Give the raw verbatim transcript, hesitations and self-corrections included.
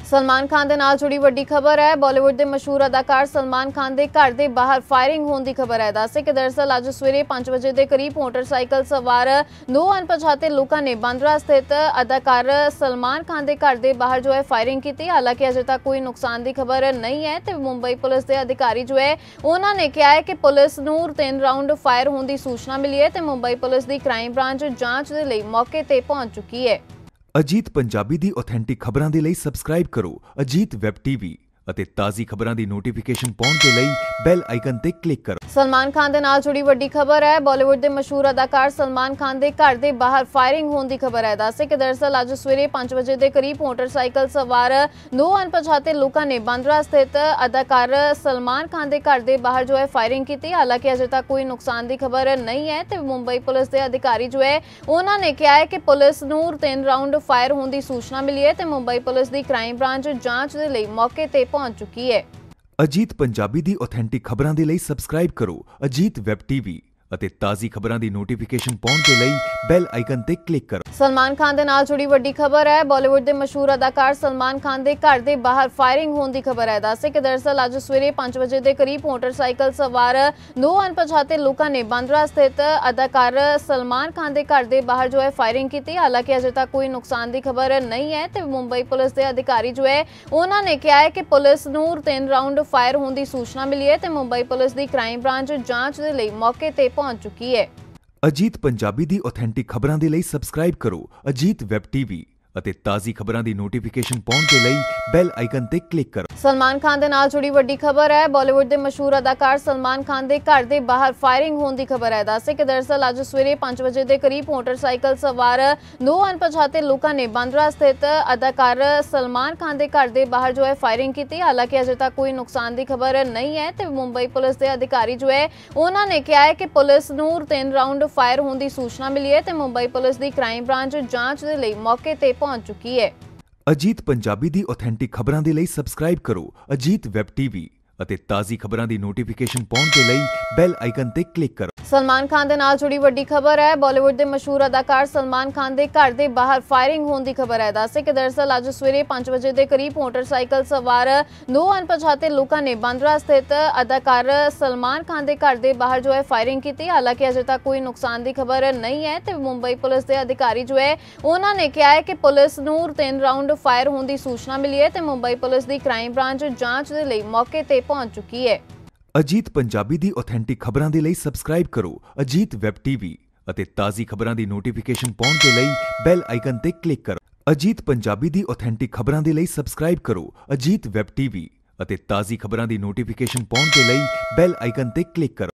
सलमान खान दे नाल जुड़ी वड्डी खबर है। बॉलीवुड के मशहूर अदाकार सलमान खान के घर के बाहर फायरिंग होने की खबर है। दस कि दरअसल अज सवेरे पांच बजे के करीब मोटरसाइकिल सवार दो अनपछाते लोगों ने बांद्रा स्थित अदाकार सलमान खान के घर के बाहर जो है फायरिंग की। हालांकि अजे तक कोई नुकसान की खबर नहीं है। तो मुंबई पुलिस के अधिकारी जो है उन्होंने कहा है कि पुलिस नूं तीन राउंड फायर होने की सूचना मिली है। तो मुंबई पुलिस की क्राइम ब्रांच जांच के लिए मौके पर पहुंच चुकी है। अजीत पंजाबी दी ऑथेंटिक खबरां दे लई सबसक्राइब करो अजीत वैब टीवी ਅਤੇ ਤਾਜ਼ੀ ਖਬਰਾਂ ਦੀ ਨੋਟੀਫਿਕੇਸ਼ਨ ਪਾਉਣ ਦੇ ਲਈ ਬੈਲ ਆਈਕਨ ਤੇ ਕਲਿੱਕ ਕਰੋ। सलमान खान ਦੇ ਨਾਲ जुड़ी ਵੱਡੀ खबर है। बॉलीवुड के मशहूर अदाकार सलमान खान के घर के बाहर फायरिंग होने की खबर है। दस कि दरअसल अज सवेरे पांच बजे के करीब मोटरसाइकिल सवार दो अनपछाते लोगों ने बांद्रा स्थित अदाकार सलमान खान के घर के बाहर जो है फायरिंग की। हालांकि अजे तक कोई नुकसान की खबर नहीं है। तो मुंबई पुलिस के अधिकारी जो है उन्होंने कहा है कि पुलिस नूं तीन राउंड फायर होने की सूचना मिली है। तो मुंबई पुलिस की क्राइम ब्रांच जांच के लिए मौके पर पहुंच चुकी है। अजीत पंजाबी दी ऑथेंटिक खबरां दे लई सबसक्राइब करो अजीत वैब टीवी ਅਤੇ ਤਾਜ਼ੀ ਖਬਰਾਂ ਦੀ ਨੋਟੀਫਿਕੇਸ਼ਨ ਪਾਉਣ ਦੇ ਲਈ ਬੈਲ ਆਈਕਨ ਤੇ ਕਲਿੱਕ ਕਰੋ। सलमान खान ਦੇ ਨਾਲ जुड़ी ਵੱਡੀ खबर है। बॉलीवुड के मशहूर अदाकार सलमान खान के घर के बाहर फायरिंग होने की खबर है। दस कि दरअसल अज सवेरे पांच बजे के करीब मोटरसाइकिल सवार दो अनपछाते लोगों ने बांद्रा स्थित अदाकार सलमान खान के घर के बाहर जो है फायरिंग की। हालांकि अजे तक कोई नुकसान की खबर नहीं है। तो मुंबई पुलिस के अधिकारी जो है उन्होंने कहा है कि पुलिस नूं तीन राउंड फायर होने की सूचना मिली है। तो मुंबई पुलिस की क्राइम ब्रांच जांच के लिए मौके पर पहुंच चुकी है। अजीत पंजाबी दी ऑथेंटिक खबरां दे लई सबसक्राइब करो अजीत वैब टीवी ਅਤੇ ਤਾਜ਼ੀ ਖਬਰਾਂ ਦੀ ਨੋਟੀਫਿਕੇਸ਼ਨ ਪਾਉਣ ਦੇ ਲਈ ਬੈਲ ਆਈਕਨ ਤੇ ਕਲਿੱਕ ਕਰੋ। सलमान खान ਦੇ ਨਾਲ जुड़ी ਵੱਡੀ खबर है। बॉलीवुड के मशहूर अदाकार सलमान खान के घर के बाहर फायरिंग होने की खबर है। दस कि दरअसल अज सवेरे पांच बजे के करीब मोटरसाइकिल सवार दो अनपछाते लोगों ने बांद्रा स्थित अदाकार सलमान खान के घर के बाहर जो है फायरिंग की। हालांकि अजे तक कोई नुकसान की खबर नहीं है। तो मुंबई पुलिस के अधिकारी जो है उन्होंने कहा है कि पुलिस नूं तीन राउंड फायर होने की सूचना मिली है। तो मुंबई पुलिस की क्राइम ब्रांच जांच के लिए मौके पर पहुंच चुकी है। अजीत पंजाबी दी ऑथेंटिक खबरां दे लई सबसक्राइब करो अजीत वैब टीवी ਅਤੇ ਤਾਜ਼ੀ ਖਬਰਾਂ ਦੀ ਨੋਟੀਫਿਕੇਸ਼ਨ ਪਾਉਣ ਦੇ ਲਈ ਬੈਲ ਆਈਕਨ ਤੇ ਕਲਿੱਕ ਕਰੋ। सलमान खान ਦੇ ਨਾਲ जुड़ी ਵੱਡੀ खबर है। बॉलीवुड के मशहूर अदाकार सलमान खान के घर के बाहर फायरिंग होने की खबर है। दस कि दरअसल अज सवेरे पांच बजे के करीब मोटरसाइकिल सवार दो अनपछाते लोगों ने बांद्रा स्थित अदाकार सलमान खान के घर के बाहर जो है फायरिंग की। हालांकि अजे तक कोई नुकसान की खबर नहीं है। तो मुंबई पुलिस के अधिकारी जो है उन्होंने कहा है कि पुलिस नूं तीन राउंड फायर होने की सूचना मिली है। तो मुंबई पुलिस की क्राइम ब्रांच जांच के लिए मौके पर पहुंच चुकी है। अजीत पंजाबी दी ऑथेंटिक खबरां दे लई सबसक्राइब करो अजीत वैब टीवी ਅਤੇ ਤਾਜ਼ੀ ਖਬਰਾਂ ਦੀ ਨੋਟੀਫਿਕੇਸ਼ਨ ਪਾਉਣ ਦੇ ਲਈ ਬੈਲ ਆਈਕਨ ਤੇ ਕਲਿੱਕ ਕਰੋ। ਅਜੀਤ ਪੰਜਾਬੀ ਦੀ ਆਥੈਂਟਿਕ ਖਬਰਾਂ ਦੇ ਲਈ ਸਬਸਕ੍ਰਾਈਬ ਕਰੋ ਅਜੀਤ ਵੈਬ ਟੀਵੀ ਅਤੇ ਤਾਜ਼ੀ ਖਬਰਾਂ ਦੀ ਨੋਟੀਫਿਕੇਸ਼ਨ ਪਾਉਣ ਦੇ ਲਈ ਬੈਲ ਆਈਕਨ ਤੇ ਕਲਿੱਕ ਕਰੋ।